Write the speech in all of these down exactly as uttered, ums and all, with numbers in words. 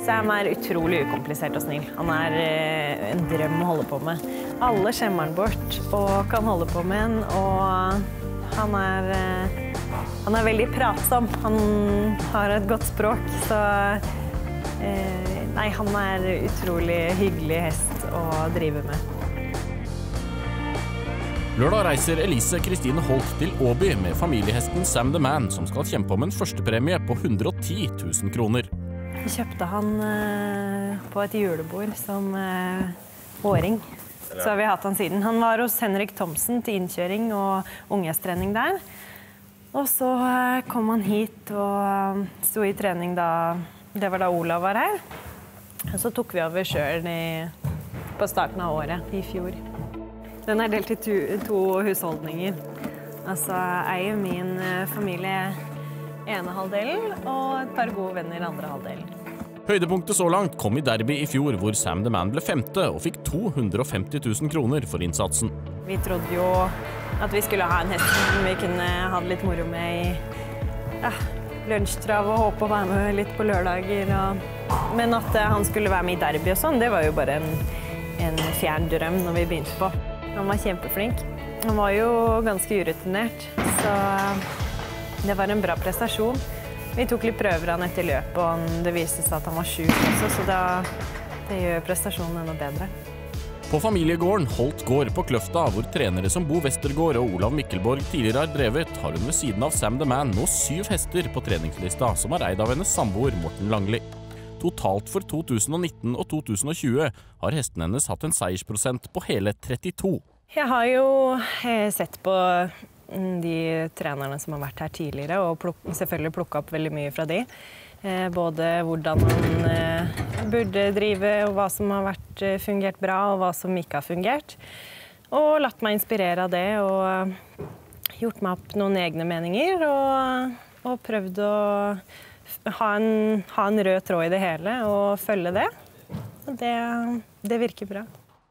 Sam er utrolig ukomplisert og snill. Han er en drøm å holde på med. Alle skjemmer han bort og kan holde på med en, og han er, han er veldig pratsom. Han har et godt språk, så nei, han er utrolig hyggelig hest å drive med. Lørdag reiser Elise Kristine Holt til Åby med familiehesten Sam the Man, som skal kjempe om en førstepremie på hundre og ti tusen kroner. Vi kjøpte han på et julebord som åring, så har vi hatt han siden. Han var hos Henrik Thomsen til innkjøring og unghestrening der. Og så kom han hit og sto i trening da, det var da Olav var her. Og så tok vi over selv på starten av året, i fjor. Den er delt i to, to husholdninger. Altså, eier min familie ene halvdelen, og et par gode venner andre halvdelen. Høydepunktet så langt kom i derby i fjor, hvor Sam the Man ble femte og fikk to hundre og femti tusen kroner for innsatsen. Vi trodde jo at vi skulle ha en hest som vi kunne ha det litt moro med i ja, lunsjtrav og håpe å være med litt på lørdager. Og... Men at han skulle være med i derby og sånn, det var jo bare en, en fjern drøm når vi begynte på. Han var kjempeflink. Han var jo ganske urutinert, så det var en bra prestasjon. Vi tok litt prøver han etter løpet, og det viste seg at han var syk også, så da, det gjør prestasjonen enda bedre. På familiegården Holt gård på Kløfta, hvor trenere som Bo Westergård og Olav Mikkelborg tidligere har drevet, har hun ved siden av Sam the Man nå syv hester på treningslista, som er eid av hennes samboer Morten Langli. Totalt for to tusen og nitten og to tusen og tjue har hesten hennes hatt en seiersprosent på hele trettito. Jeg har jo sett på de trenerne som har vært her tidligere, og pluk selvfølgelig plukket opp veldig mye fra de. Både hvordan man burde drive, og hva som har vært fungert bra, og hva som ikke har fungert. Og latt meg inspirere av det, og gjort meg opp noen egne meninger, og, og prøvd å ha en, ha en rød tråd i det hele, og følge det. Og det, det virker bra.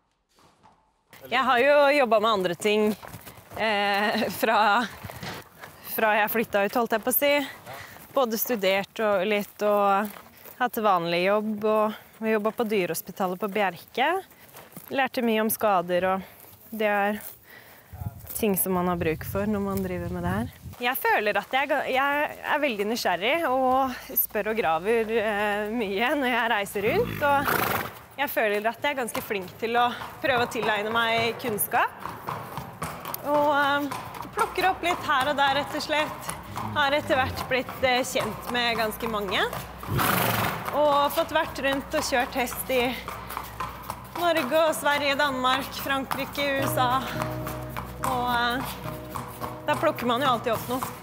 Jeg har jo jobbet med andre ting eh, fra, fra jeg flyttet ut, holdt jeg på å si. Både studert og litt, og hatt vanlig jobb, og vi jobbet på dyrehospitalet på Bjerke. Lærte mye om skader, og det er ting som man har bruk for når man driver med det her. Jeg føler at jeg, jeg er veldig nysgjerrig, og spør og graver eh, mye når jeg reiser rundt. Og jeg føler at jeg er ganske flink til å prøve å tilegne meg kunnskap. Og eh, plukker opp litt her og der, rett og slett. Har etter hvert blitt eh, kjent med ganske mange. Og fått vært rundt og kjørt hest i Norge og Sverige, Danmark, Frankrike, U S A. Og eh, da plukker man jo alltid opp noe.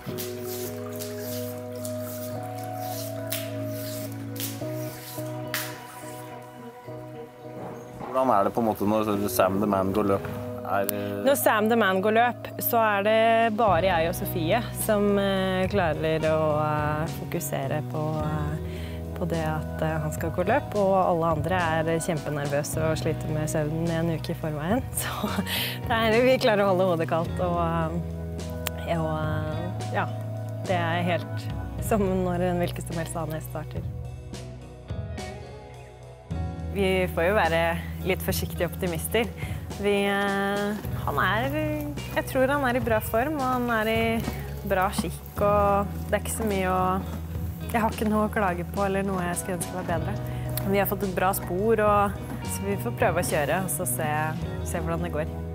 Hvordan er det på en måte når Sam the Man går løp? Er... Når Sam the Man går løp, så er det bare jeg og Sofie som uh, klarer å uh, fokusere på, uh, på det at uh, han skal gå løp, og alle andre er kjempenervøse og sliter med søvnen en uke i forveien. Så det er, vi klarer å holde hodet kaldt, og, uh, og uh, ja, det er helt som når en hvilken som helst annen hest starter. Vi får jo være litt forsiktige optimister. Vi, han er, jeg tror han er i bra form, og han er i bra skikk, og det er ikke så mye å... Jeg har ikke noe å klage på, eller noe jeg skulle ønske var bedre. Vi har fått et bra spor, og, så vi får prøve å kjøre, og så se, se hvordan det går.